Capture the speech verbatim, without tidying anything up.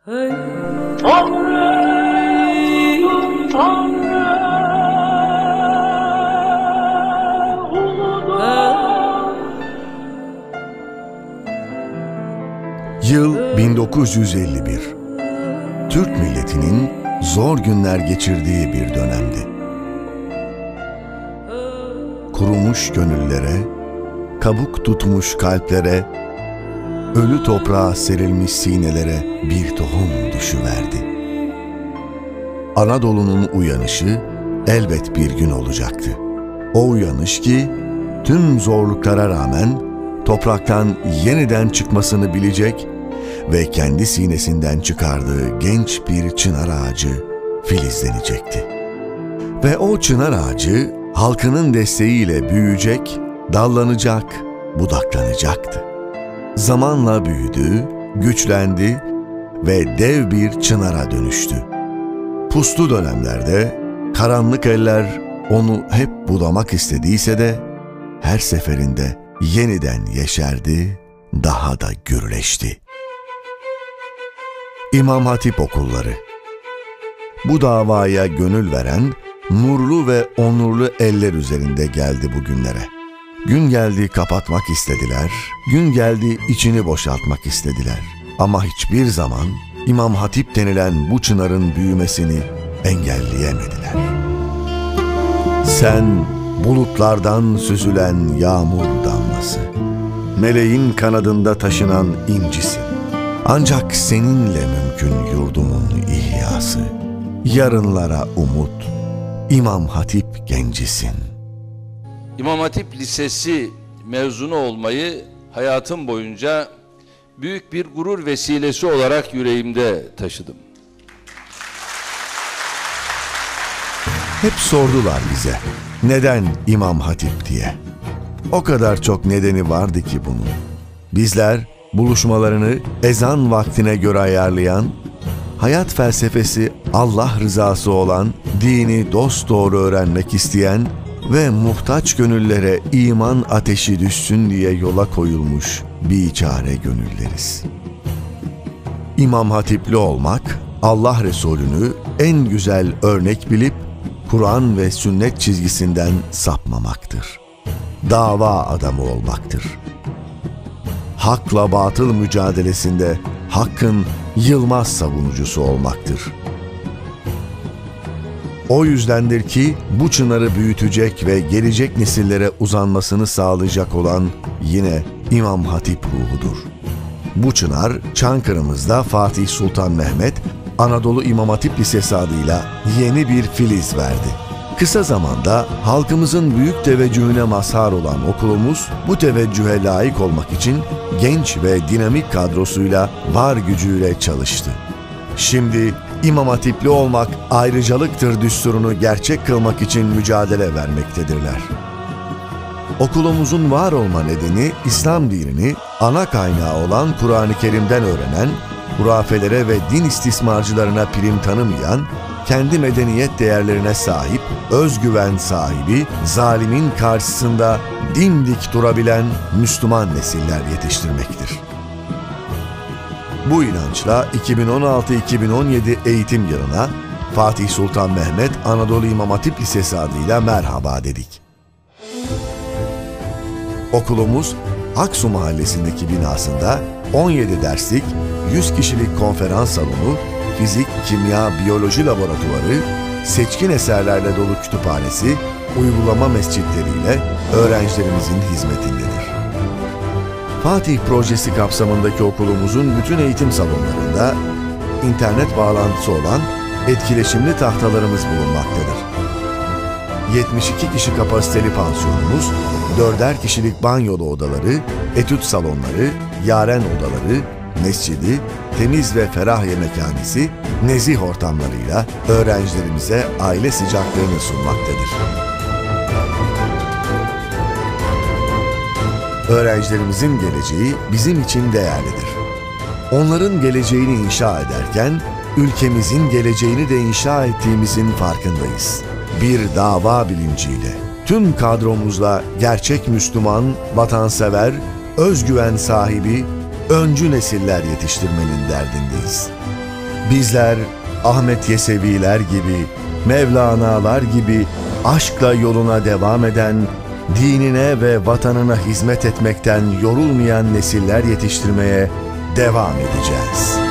Yıl bin dokuz yüz elli bir. Türk milletinin zor günler geçirdiği bir dönemdi. Kurumuş gönüllere, kabuk tutmuş kalplere, ölü toprağa serilmiş sinelere bir tohum düşüverdi. Anadolu'nun uyanışı elbet bir gün olacaktı. O uyanış ki tüm zorluklara rağmen topraktan yeniden çıkmasını bilecek ve kendi sinesinden çıkardığı genç bir çınar ağacı filizlenecekti. Ve o çınar ağacı halkının desteğiyle büyüyecek, dallanacak, budaklanacaktı. Zamanla büyüdü, güçlendi ve dev bir çınara dönüştü. Puslu dönemlerde karanlık eller onu hep budamak istediyse de her seferinde yeniden yeşerdi, daha da gürleşti. İmam Hatip okulları. Bu davaya gönül veren nurlu ve onurlu eller üzerinde geldi bugünlere. Gün geldi kapatmak istediler, gün geldi içini boşaltmak istediler. Ama hiçbir zaman İmam Hatip denilen bu çınarın büyümesini engelleyemediler. Sen bulutlardan süzülen yağmur damlası, meleğin kanadında taşınan incisin. Ancak seninle mümkün yurdumun ihyası, yarınlara umut, İmam Hatip gencisin. İmam Hatip Lisesi mezunu olmayı hayatım boyunca büyük bir gurur vesilesi olarak yüreğimde taşıdım. Hep sordular bize, neden İmam Hatip diye. O kadar çok nedeni vardı ki bunun. Bizler buluşmalarını ezan vaktine göre ayarlayan, hayat felsefesi Allah rızası olan, dini dosdoğru öğrenmek isteyen ve muhtaç gönüllere iman ateşi düşsün diye yola koyulmuş biçare gönülleriz. İmam Hatipli olmak, Allah Resulü'nü en güzel örnek bilip Kur'an ve sünnet çizgisinden sapmamaktır. Dava adamı olmaktır. Hakla batıl mücadelesinde hakkın yılmaz savunucusu olmaktır. O yüzdendir ki bu çınarı büyütecek ve gelecek nesillere uzanmasını sağlayacak olan yine İmam Hatip ruhudur. Bu çınar Çankırı'mızda Fatih Sultan Mehmet Anadolu İmam Hatip Lisesi adıyla yeni bir filiz verdi. Kısa zamanda halkımızın büyük teveccühüne mazhar olan okulumuz bu teveccühe layık olmak için genç ve dinamik kadrosuyla var gücüyle çalıştı. Şimdi İmam Hatipli olmak ayrıcalıktır düsturunu gerçek kılmak için mücadele vermektedirler. Okulumuzun var olma nedeni İslam dinini ana kaynağı olan Kur'an-ı Kerim'den öğrenen, hurafelere ve din istismarcılarına prim tanımayan, kendi medeniyet değerlerine sahip, özgüven sahibi, zalimin karşısında dimdik durabilen Müslüman nesiller yetiştirmektir. Bu inançla iki bin on altı iki bin on yedi eğitim yılına Fatih Sultan Mehmet Anadolu İmam Hatip Lisesi adıyla merhaba dedik. Okulumuz Aksu Mahallesi'ndeki binasında on yedi derslik, yüz kişilik konferans salonu, fizik, kimya, biyoloji laboratuvarı, seçkin eserlerle dolu kütüphanesi, uygulama mescitleriyle öğrencilerimizin hizmetindedir. Fatih projesi kapsamındaki okulumuzun bütün eğitim salonlarında internet bağlantısı olan etkileşimli tahtalarımız bulunmaktadır. yetmiş iki kişi kapasiteli pansiyonumuz, dörder kişilik banyolu odaları, etüt salonları, yaren odaları, mescidi, temiz ve ferah yemekhanesi, nezih ortamlarıyla öğrencilerimize aile sıcaklığını sunmaktadır. Öğrencilerimizin geleceği bizim için değerlidir. Onların geleceğini inşa ederken, ülkemizin geleceğini de inşa ettiğimizin farkındayız. Bir dava bilinciyle, tüm kadromuzla gerçek Müslüman, vatansever, özgüven sahibi, öncü nesiller yetiştirmenin derdindeyiz. Bizler Ahmet Yeseviler gibi, Mevlana'lar gibi aşkla yoluna devam eden, dinine ve vatanına hizmet etmekten yorulmayan nesiller yetiştirmeye devam edeceğiz.